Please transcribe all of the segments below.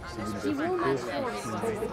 She will not fall in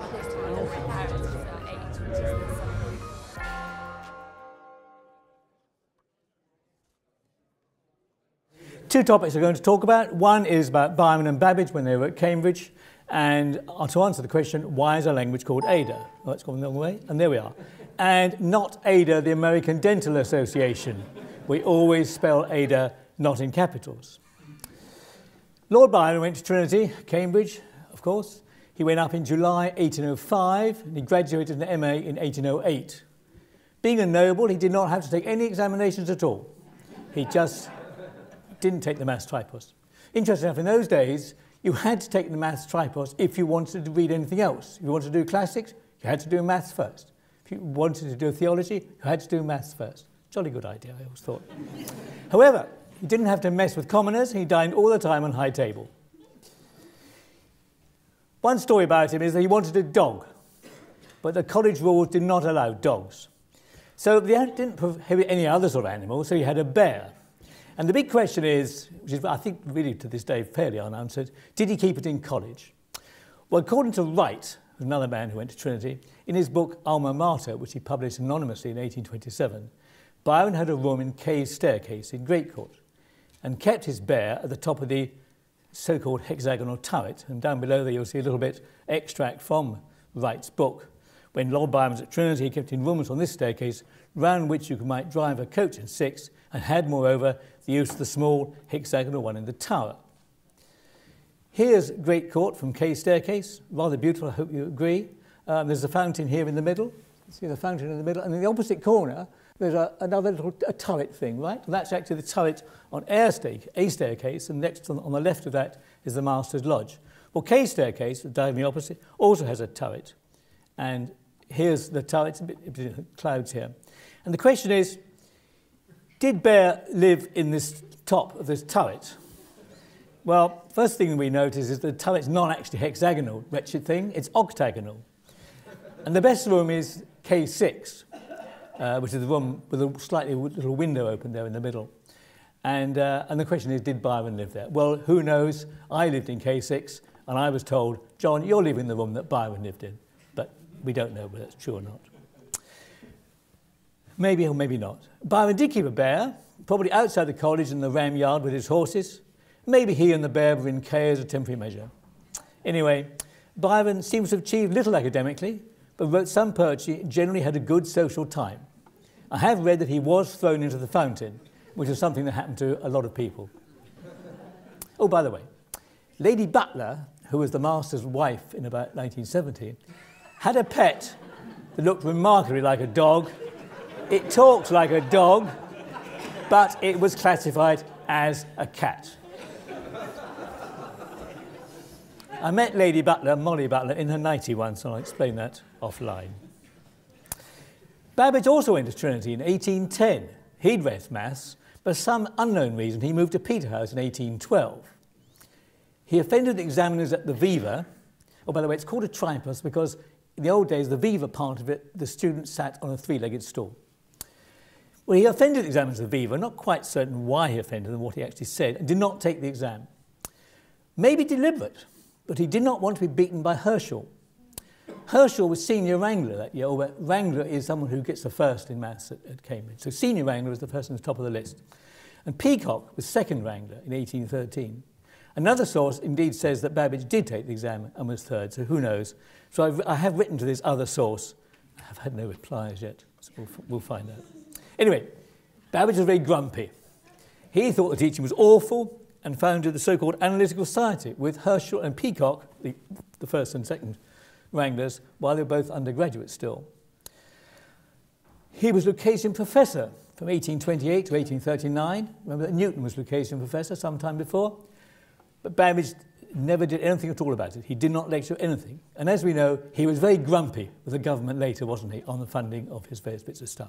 Two topics we're going to talk about. One is about Byron and Babbage when they were at Cambridge, and to answer the question, why is a language called Ada? Oh, it's gone the wrong way, and there we are. And not Ada, the American Dental Association. We always spell Ada not in capitals. Lord Byron went to Trinity, Cambridge, of course. He went up in July 1805, and he graduated an MA in 1808. Being a noble, he did not have to take any examinations at all. He just didn't take the maths tripos. Interesting enough, in those days, you had to take the maths tripos if you wanted to read anything else. If you wanted to do classics, you had to do maths first. If you wanted to do theology, you had to do maths first. Jolly good idea, I always thought. However, he didn't have to mess with commoners. He dined all the time on high table. One story about him is that he wanted a dog, but the college rules did not allow dogs. So they didn't prohibit any other sort of animal, so he had a bear. And the big question is, which is I think really to this day fairly unanswered, did he keep it in college? Well, according to Wright, another man who went to Trinity, in his book Alma Mater, which he published anonymously in 1827, Byron had a room in Kay's staircase in Great Court and kept his bear at the top of the so-called hexagonal turret. And down below there you'll see a little bit extract from Wright's book. When Lord Byron was at Trinity, he kept in rooms on this staircase, round which you might drive a coach and six, and had, moreover, the use of the small hexagonal one in the tower. Here's Great Court from Kay's staircase, rather beautiful, I hope you agree. There's a fountain here in the middle. See the fountain in the middle, and in the opposite corner, there's another little turret thing, right? And that's actually the turret on a staircase, and next on the left of that is the Master's Lodge. Well, Kay's staircase, diagonally opposite, also has a turret. And here's the turret, a bit clouds here. And the question is, did Bear live in this top of this turret? Well, first thing we notice is the turret's not actually hexagonal, wretched thing, it's octagonal. And the best room is K6, which is the room with a slightly little window open there in the middle. And the question is, did Byron live there? Well, who knows? I lived in K6, and I was told, John, you're living in the room that Byron lived in. But we don't know whether that's true or not. Maybe or maybe not. Byron did keep a bear, probably outside the college in the ram yard with his horses. Maybe he and the bear were in K as a temporary measure. Anyway, Byron seems to have achieved little academically, but wrote some poetry, generally had a good social time. I have read that he was thrown into the fountain, which is something that happened to a lot of people. Oh, by the way, Lady Butler, who was the Master's wife in about 1970, had a pet that looked remarkably like a dog. It talked like a dog, but it was classified as a cat. I met Lady Butler, Molly Butler, in her 90 once, and I'll explain that offline. Babbage also went to Trinity in 1810. He'd read maths, but for some unknown reason he moved to Peterhouse in 1812. He offended the examiners at the Viva. Oh, by the way, it's called a tripos because in the old days, the Viva part of it, the students sat on a three-legged stool. Well, he offended the examiners of the Viva, not quite certain why he offended them, what he actually said, and did not take the exam. Maybe deliberate, but he did not want to be beaten by Herschel. Herschel was senior wrangler that year, or wrangler is someone who gets the first in maths at Cambridge. So senior wrangler was the person at the top of the list. And Peacock was second wrangler in 1813. Another source indeed says that Babbage did take the exam and was third, so who knows. So I have written to this other source. I have had no replies yet, so we'll find out. Anyway, Babbage was very grumpy. He thought the teaching was awful and founded the so-called Analytical Society with Herschel and Peacock, the first and second wranglers, while they were both undergraduates still. He was Lucasian Professor from 1828 to 1839. Remember that Newton was Lucasian Professor sometime before? But Babbage never did anything at all about it. He did not lecture anything. And as we know, he was very grumpy with the government later, wasn't he, on the funding of his various bits of stuff.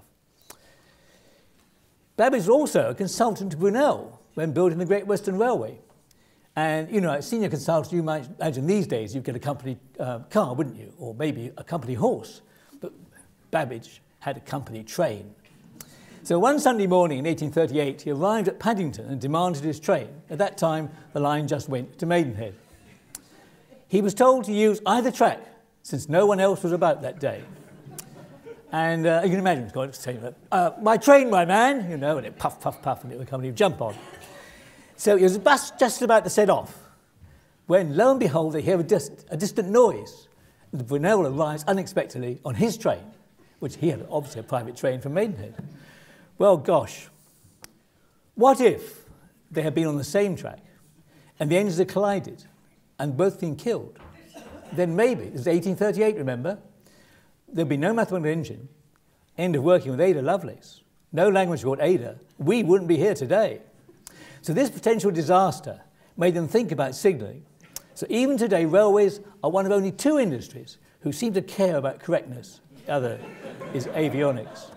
Babbage was also a consultant to Brunel when building the Great Western Railway. And, you know, as senior consultant, you might imagine these days you'd get a company car, wouldn't you? Or maybe a company horse. But Babbage had a company train. So one Sunday morning in 1838, he arrived at Paddington and demanded his train. At that time, the line just went to Maidenhead. he was told to use either track, since no one else was about that day. And you can imagine, he's saying, my train, my man, you know, and it puff, puff, puff, and it would come and he'd jump on. So he was just about to set off, when, lo and behold, they hear a distant noise. And Brunel arrives unexpectedly on his train, which he had obviously a private train from Maidenhead. Well, gosh, what if they had been on the same track and the engines had collided and both been killed? Then maybe, it was 1838, remember, there'd be no mathematical engine, end of working with Ada Lovelace, no language called Ada, we wouldn't be here today. So this potential disaster made them think about signalling. So even today, railways are one of only two industries who seem to care about correctness. The other is avionics.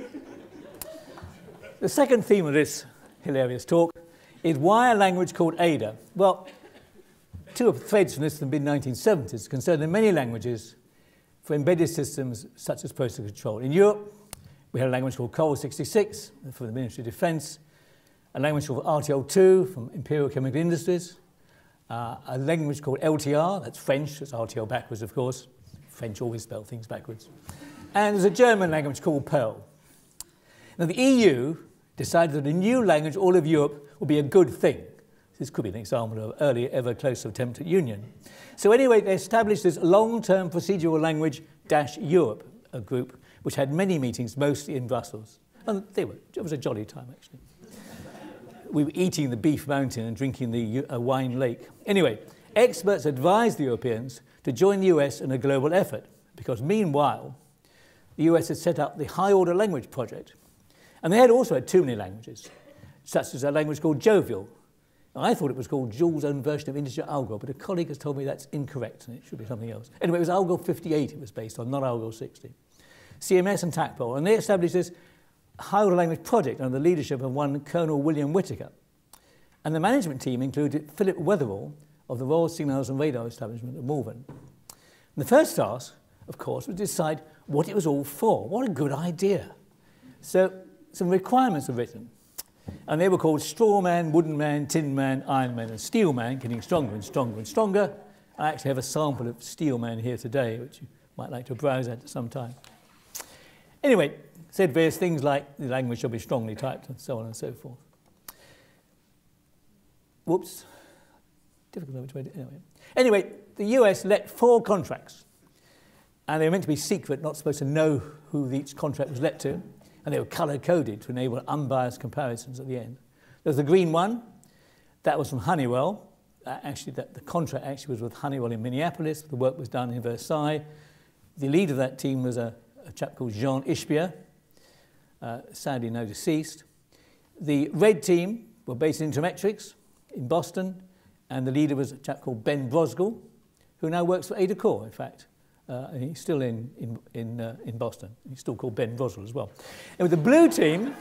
The second theme of this hilarious talk is why a language called Ada? Well, two of the threads from this in the mid-1970s concerned many languages for embedded systems such as process control. In Europe, we had a language called COL 66 from the Ministry of Defence, a language called RTL2 from Imperial Chemical Industries, a language called LTR, that's French, that's RTL backwards, of course. French always spell things backwards. And there's a German language called Perl. Now, the EU decided that a new language, all of Europe, would be a good thing. This could be an example of early, ever closer attempt at union. So anyway, they established this long-term procedural language Europe, a group which had many meetings, mostly in Brussels. And it was a jolly time, actually. We were eating the beef mountain and drinking the wine lake. Anyway, experts advised the Europeans to join the US in a global effort, because meanwhile, the US had set up the High Order Language Project. And they had also had too many languages, such as a language called Jovial. I thought it was called Joule's own version of integer algol, but a colleague has told me that's incorrect and it should be something else. Anyway, it was algol 58 it was based on, not algol 60. CMS and TACPOL, and they established this High Order Language Project under the leadership of one Colonel William Whittaker. And the management team included Philip Wetherall of the Royal Signals and Radar Establishment at Malvern. And the first task, of course, was to decide what it was all for. What a good idea. So some requirements were written. And they were called Straw Man, Wooden Man, Tin Man, Iron Man, and Steel Man, getting stronger and stronger and stronger. I actually have a sample of Steel Man here today, which you might like to browse at some time. Anyway, said various things like the language shall be strongly typed and so on and so forth. Whoops. Difficult to know which way to, anyway, the US let 4 contracts. And they were meant to be secret, not supposed to know who each contract was let to. And they were colour-coded to enable unbiased comparisons at the end. There was the green one. That was from Honeywell. The contract actually was with Honeywell in Minneapolis. The work was done in Versailles. The leader of that team was a chap called Jean Ishbier, sadly now deceased. The red team were based in Intermetrics in Boston, and the leader was a chap called Ben Brosgel, who now works for Ada Corps, in fact. And he's still in Boston. He's still called Ben Brosgel as well. And with the blue team,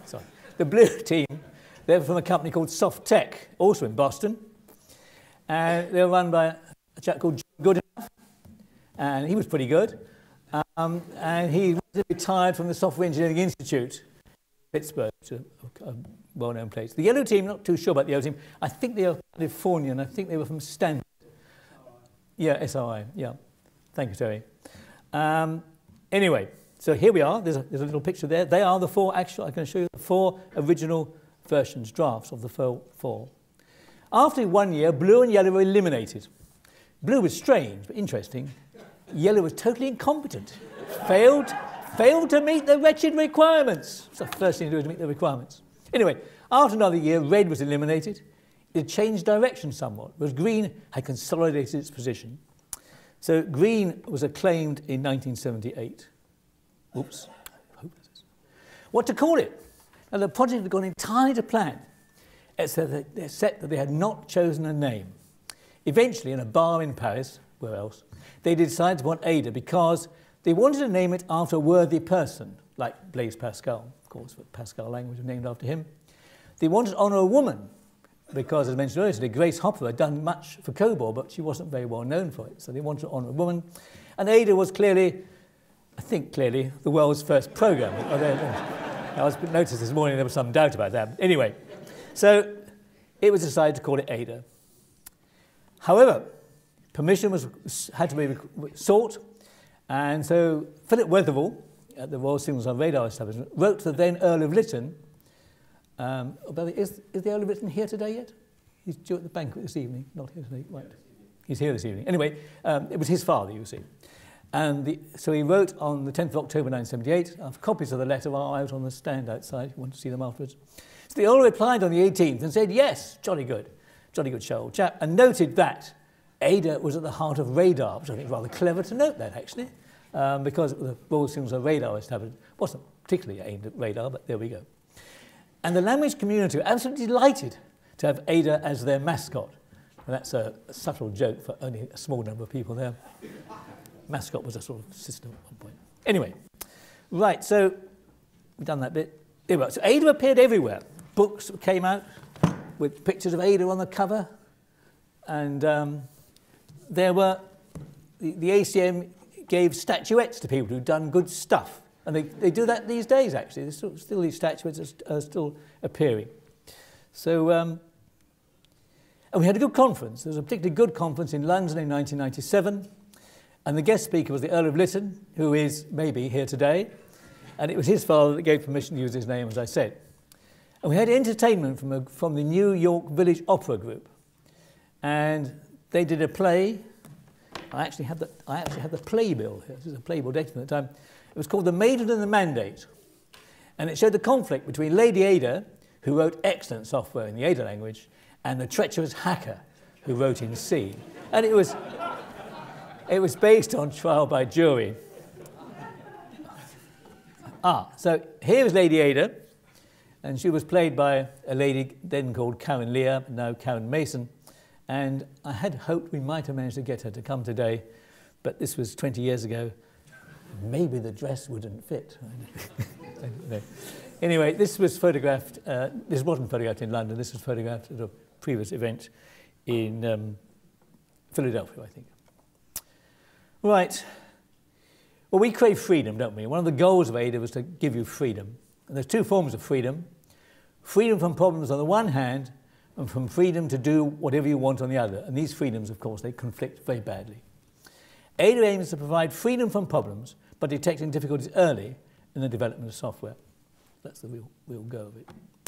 they were from a company called Softech, also in Boston. And they were run by a chap called John Goodenough, and he was pretty good. And he retired from the Software Engineering Institute, Pittsburgh, which is a well-known place. The yellow team, not too sure about the yellow team. I think they are Californian. I think they were from Stanford. Yeah, SRI, yeah. Thank you, Terry. Anyway, so here we are. There's a little picture there. They are the 4, actually, I can show you the 4 original versions, drafts of the 4. After 1 year, blue and yellow were eliminated. Blue was strange, but interesting. Yellow was totally incompetent. Failed to meet the wretched requirements. So the first thing to do is to meet the requirements. Anyway, after another year, red was eliminated. It changed direction somewhat, whereas green had consolidated its position. So green was acclaimed in 1978. Oops. What to call it? Now, the project had gone entirely to plan, except that they had not chosen a name. Eventually, in a bar in Paris, where else, they decided to want Ada because they wanted to name it after a worthy person, like Blaise Pascal, of course, but Pascal language was named after him. They wanted to honour a woman, because, as I mentioned earlier, Grace Hopper had done much for COBOL, but she wasn't very well known for it, so they wanted to honour a woman. And Ada was clearly, I think clearly, the world's first programme. I was noticed this morning there was some doubt about that. Anyway, so it was decided to call it Ada. However, permission had to be sought, and so Philip Weatherall at the Royal Signals and Radar Establishment wrote to the then Earl of Lytton. Is the Earl of Lytton here today yet? He's due at the banquet this evening. Not here today, right? He's here this evening. Anyway, it was his father, you see. And so he wrote on the 10th of October 1978. I have copies of the letter out on the stand outside if you want to see them afterwards. So the Earl replied on the 18th and said, yes, jolly good show, old chap, and noted that Ada was at the heart of radar, which I think is rather clever to note that, actually, because the Royal Signals and Radar Establishment wasn't particularly aimed at radar, but there we go. And the language community were absolutely delighted to have Ada as their mascot. And that's a subtle joke for only a small number of people there. Mascot was a sort of system at one point. Anyway, right, so we've done that bit. Anyway, so Ada appeared everywhere. Books came out with pictures of Ada on the cover. And there were, the ACM gave statuettes to people who'd done good stuff. And they do that these days, actually. There's still these statuettes are still appearing. So, and we had a good conference. There was a particularly good conference in London in 1997. And the guest speaker was the Earl of Lytton, who is maybe here today. And it was his father that gave permission to use his name, as I said. And we had entertainment from the New York Village Opera Group. And they did a play. I actually had the playbill here. This is a playbill dated at the time. It was called The Maiden and the Mandate. And it showed the conflict between Lady Ada, who wrote excellent software in the Ada language, and the treacherous hacker, who wrote in C. And it was based on trial by jury. So here is Lady Ada, and she was played by a lady then called Karen Lear, now Karen Mason. And I had hoped we might have managed to get her to come today, but this was 20 years ago. Maybe the dress wouldn't fit. Anyway, this was photographed, this wasn't photographed in London, this was photographed at a previous event in Philadelphia, I think. Right. Well, we crave freedom, don't we? One of the goals of Ada was to give you freedom. And there's two forms of freedom. Freedom from problems on the one hand, and from freedom to do whatever you want on the other. And these freedoms, of course, they conflict very badly. Ada aims to provide freedom from problems, but detecting difficulties early in the development of software. That's the real go of it.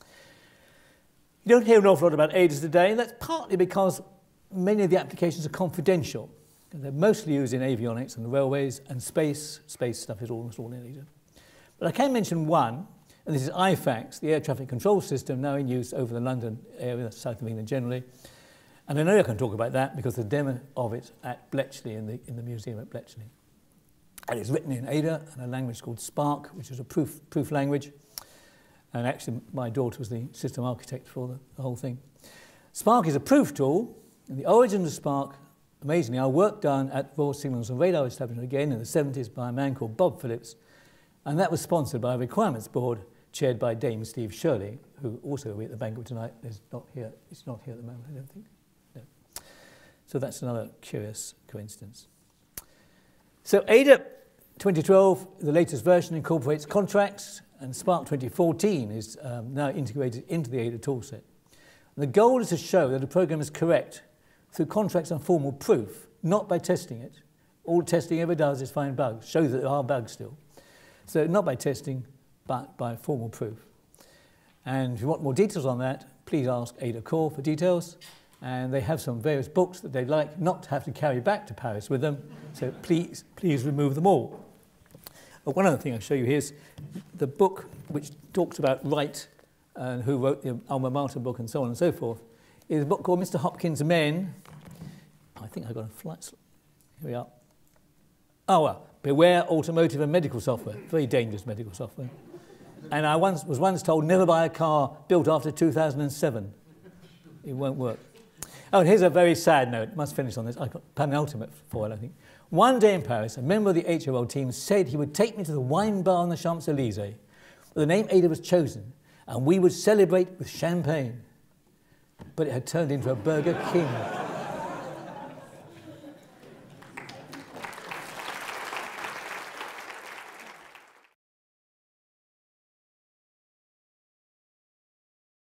You don't hear an awful lot about Ada today, and that's partly because many of the applications are confidential. They're mostly used in avionics and railways and space. Space stuff is almost all in Ada. But I can mention one, and this is IFAX, the air traffic control system, now in use over the London area, south of England generally. And I know I can talk about that because the demo of it at Bletchley, in the museum at Bletchley. And it's written in Ada and a language called Spark, which is a proof language. And actually, my daughter was the system architect for the whole thing. Spark is a proof tool, and the origins of Spark, amazingly, are work done at Royal Signals and Radar Establishment again in the 70s by a man called Bob Phillips. And that was sponsored by a requirements board chaired by Dame Steve Shirley, who also will be at the banquet tonight. He's not here at the moment, I don't think. No. So that's another curious coincidence. So Ada 2012, the latest version, incorporates contracts, and Spark 2014 is now integrated into the Ada toolset. And the goal is to show that a program is correct through contracts and formal proof, not by testing it. All testing ever does is find bugs, show that there are bugs still. So not by testing, but by formal proof. And if you want more details on that, please ask Ada Core for details. And they have some various books that they'd like not to have to carry back to Paris with them. So please remove them all. But one other thing I'll show you here is the book which talks about Wright and who wrote the Alma Mater book and so on and so forth, is a book called Mr. Hopkins' Men. I think I've got a flight. Here we are. Oh, well, beware automotive and medical software. Very dangerous medical software. And I was once told never buy a car built after 2007. It won't work. Oh, and here's a very sad note. Must finish on this. I've got penultimate foil, I think. One day in Paris, a member of the HOL team said he would take me to the wine bar on the Champs-Élysées. The name Ada was chosen, and we would celebrate with champagne. But it had turned into a Burger King.